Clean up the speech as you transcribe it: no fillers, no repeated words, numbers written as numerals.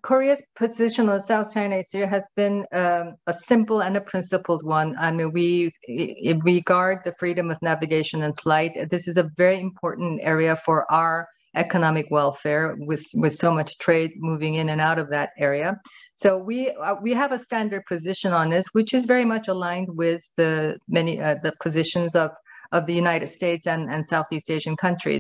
Korea's position on South China Sea has been a simple and a principled one. I mean, we regard the freedom of navigation and flight. This is a very important area for our economic welfare, with so much trade moving in and out of that area. So we have a standard position on this, which is very much aligned with the positions of the United States and Southeast Asian countries.